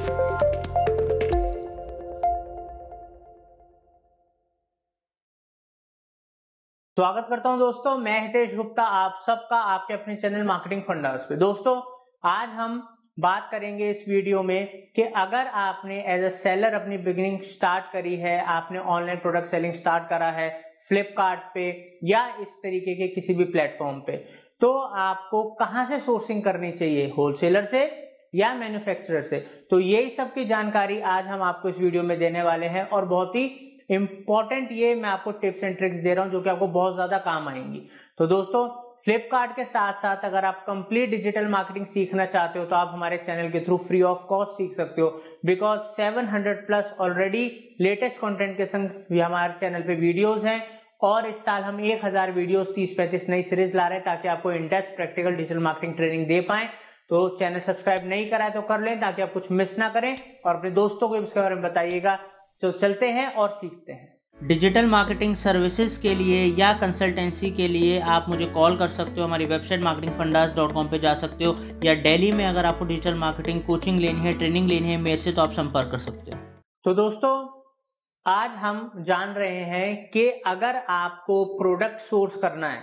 स्वागत करता हूं दोस्तों, मैं हितेश गुप्ता, आप सबका आपके अपने चैनल मार्केटिंग फंडास पे। दोस्तों आज हम बात करेंगे इस वीडियो में कि अगर आपने एज अ सेलर अपनी बिगिनिंग स्टार्ट करी है, आपने ऑनलाइन प्रोडक्ट सेलिंग स्टार्ट करा है फ्लिपकार्ट पे या इस तरीके के किसी भी प्लेटफॉर्म पे, तो आपको कहां से सोर्सिंग करनी चाहिए, होलसेलर से या मैन्युफैक्चरर से। तो यही सब की जानकारी आज हम आपको इस वीडियो में देने वाले हैं और बहुत ही इंपॉर्टेंट ये मैं आपको टिप्स एंड ट्रिक्स दे रहा हूं जो कि आपको बहुत ज्यादा काम आएंगी। तो दोस्तों फ्लिपकार्ट के साथ साथ अगर आप कंप्लीट डिजिटल मार्केटिंग सीखना चाहते हो तो आप हमारे चैनल के थ्रू फ्री ऑफ कॉस्ट सीख सकते हो, because 700 plus already latest content के संग हमारे चैनल पे वीडियोस हैं और इस साल हम 1000 वीडियोस 30-35 नई सीरीज ला रहे हैं ताकि आपको in depth practical digital marketing training दे पाए। तो चैनल सब्सक्राइब नहीं करा है तो कर लें ताकि आप कुछ मिस ना करें और अपने दोस्तों को इसके बारे में बताइएगा। तो चलते हैं और सीखते हैं। डिजिटल मार्केटिंग सर्विसेज के लिए या कंसल्टेंसी के लिए आप मुझे कॉल कर सकते हो, हमारी वेबसाइट marketingfundas.com पे जा सकते हो, या दिल्ली में अगर आपको डिजिटल मार्केटिंग कोचिंग लेनी है, ट्रेनिंग लेनी है मेरे से, तो आप संपर्क कर सकते हो। तो दोस्तों आज हम जान रहे हैं कि अगर आपको प्रोडक्ट सोर्स करना है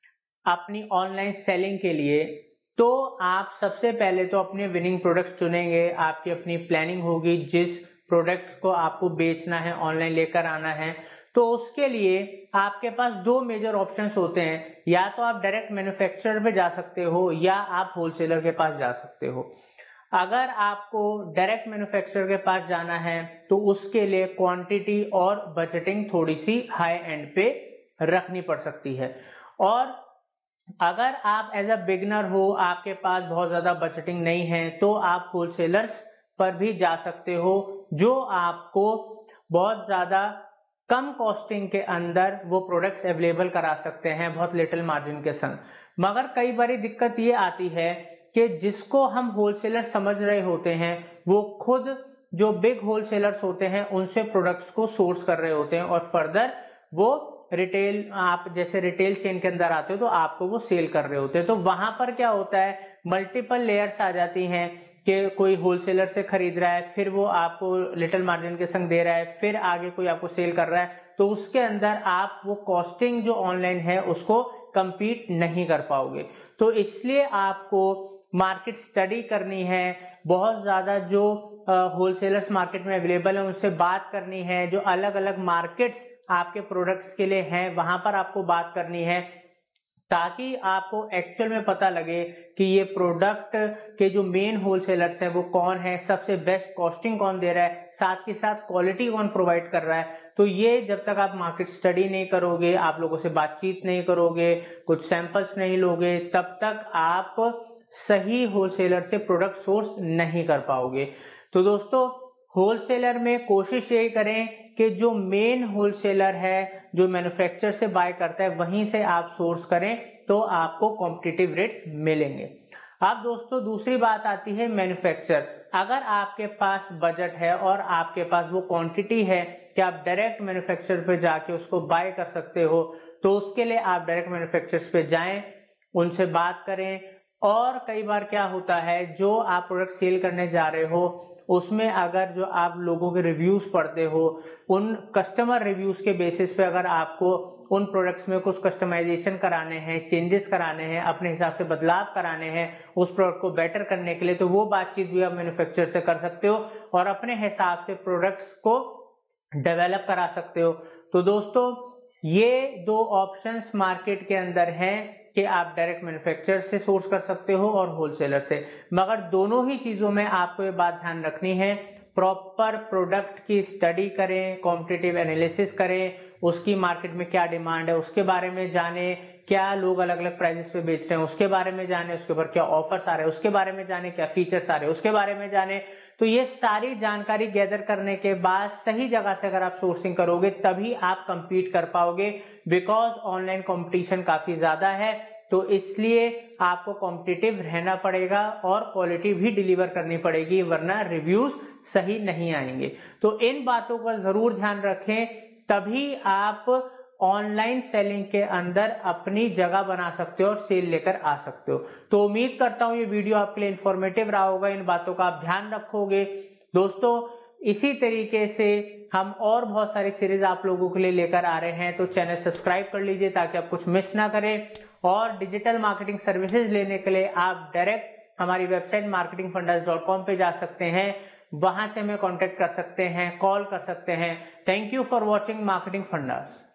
अपनी ऑनलाइन सेलिंग के लिए तो आप सबसे पहले तो अपने विनिंग प्रोडक्ट्स चुनेंगे। आपकी अपनी प्लानिंग होगी जिस प्रोडक्ट को आपको बेचना है, ऑनलाइन लेकर आना है, तो उसके लिए आपके पास दो मेजर ऑप्शंस होते हैं। या तो आप डायरेक्ट मैन्युफैक्चरर पे जा सकते हो या आप होलसेलर के पास जा सकते हो। अगर आपको डायरेक्ट मैन्युफैक्चरर के पास जाना है तो उसके लिए क्वांटिटी और बजटिंग थोड़ी सी हाई एंड पे रखनी पड़ सकती है। और अगर आप एज अ बिगनर हो, आपके पास बहुत ज्यादा बजटिंग नहीं है, तो आप होलसेलर्स पर भी जा सकते हो जो आपको बहुत ज्यादा कम कॉस्टिंग के अंदर वो प्रोडक्ट्स अवेलेबल करा सकते हैं बहुत लिटिल मार्जिन के संग। मगर कई बारी दिक्कत ये आती है कि जिसको हम होलसेलर समझ रहे होते हैं वो खुद जो बिग होलसेलर्स होते हैं उनसे प्रोडक्ट्स को सोर्स कर रहे होते हैं और फर्दर वो रिटेल, आप जैसे रिटेल चेन के अंदर आते हो तो आपको वो सेल कर रहे होते हैं। तो वहां पर क्या होता है, मल्टीपल लेयर्स आ जाती हैं कि कोई होलसेलर से खरीद रहा है, फिर वो आपको लिटिल मार्जिन के संग दे रहा है, फिर आगे कोई आपको सेल कर रहा है, तो उसके अंदर आप वो कॉस्टिंग जो ऑनलाइन है उसको कंपीट नहीं कर पाओगे। तो इसलिए आपको मार्केट स्टडी करनी है, बहुत ज्यादा जो होलसेलर्स मार्केट में अवेलेबल है उनसे बात करनी है, जो अलग अलग मार्केट्स आपके प्रोडक्ट्स के लिए हैं वहां पर आपको बात करनी है, ताकि आपको एक्चुअल में पता लगे कि ये प्रोडक्ट के जो मेन होलसेलर्स हैं वो कौन है, सबसे बेस्ट कॉस्टिंग कौन दे रहा है, साथ के साथ क्वालिटी कौन प्रोवाइड कर रहा है। तो ये जब तक आप मार्केट स्टडी नहीं करोगे, आप लोगों से बातचीत नहीं करोगे, कुछ सैंपल्स नहीं लोगे, तब तक आप सही होलसेलर से प्रोडक्ट सोर्स नहीं कर पाओगे। तो दोस्तों होलसेलर में कोशिश यही करें कि जो मेन होलसेलर है, जो मैन्युफैक्चरर से बाय करता है, वहीं से आप सोर्स करें तो आपको कॉम्पिटिटिव रेट्स मिलेंगे। अब दोस्तों दूसरी बात आती है मैन्युफैक्चरर। अगर आपके पास बजट है और आपके पास वो क्वांटिटी है कि आप डायरेक्ट मैन्युफैक्चरर पे जाके उसको बाय कर सकते हो, तो उसके लिए आप डायरेक्ट मैन्युफैक्चरर्स पे जाएं, उनसे बात करें। और कई बार क्या होता है, जो आप प्रोडक्ट सेल करने जा रहे हो उसमें अगर जो आप लोगों के रिव्यूज पढ़ते हो, उन कस्टमर रिव्यूज के बेसिस पे अगर आपको उन प्रोडक्ट्स में कुछ कस्टमाइजेशन कराने हैं, चेंजेस कराने हैं, अपने हिसाब से बदलाव कराने हैं उस प्रोडक्ट को बेटर करने के लिए, तो वो बातचीत भी आप मैन्युफैक्चरर से कर सकते हो और अपने हिसाब से प्रोडक्ट्स को डेवलप करा सकते हो। तो दोस्तों ये दो ऑप्शंस मार्केट के अंदर हैं कि आप डायरेक्ट मैन्युफैक्चरर से सोर्स कर सकते हो और होलसेलर से। मगर दोनों ही चीजों में आपको ये बात ध्यान रखनी है, प्रॉपर प्रोडक्ट की स्टडी करें, कॉम्पिटिटिव एनालिसिस करें, उसकी मार्केट में क्या डिमांड है उसके बारे में जाने, क्या लोग अलग अलग प्राइसेस पे बेच रहे हैं उसके बारे में जाने, उसके ऊपर क्या ऑफर्स आ रहे हैं उसके बारे में जाने, क्या फीचर्स आ रहे हैं उसके बारे में जाने। तो ये सारी जानकारी गैदर करने के बाद सही जगह से अगर आप सोर्सिंग करोगे तभी आप कंपीट कर पाओगे, बिकॉज ऑनलाइन कंपटीशन काफी ज्यादा है। तो इसलिए आपको कॉम्पिटिटिव रहना पड़ेगा और क्वालिटी भी डिलीवर करनी पड़ेगी, वरना रिव्यूज सही नहीं आएंगे। तो इन बातों का जरूर ध्यान रखें, तभी आप ऑनलाइन सेलिंग के अंदर अपनी जगह बना सकते हो और सेल लेकर आ सकते हो। तो उम्मीद करता हूं ये वीडियो आपके लिए इंफॉर्मेटिव रहा होगा, इन बातों का आप ध्यान रखोगे दोस्तों इसी तरीके से हम और बहुत सारी सीरीज आप लोगों के लिए लेकर आ रहे हैं, तो चैनल सब्सक्राइब कर लीजिए ताकि आप कुछ मिस ना करें। और डिजिटल मार्केटिंग सर्विसेज लेने के लिए आप डायरेक्ट हमारी वेबसाइट marketingfundas.com पे जा सकते हैं, वहां से हमें कांटेक्ट कर सकते हैं, कॉल कर सकते हैं। Thank you for watching Marketing fundas.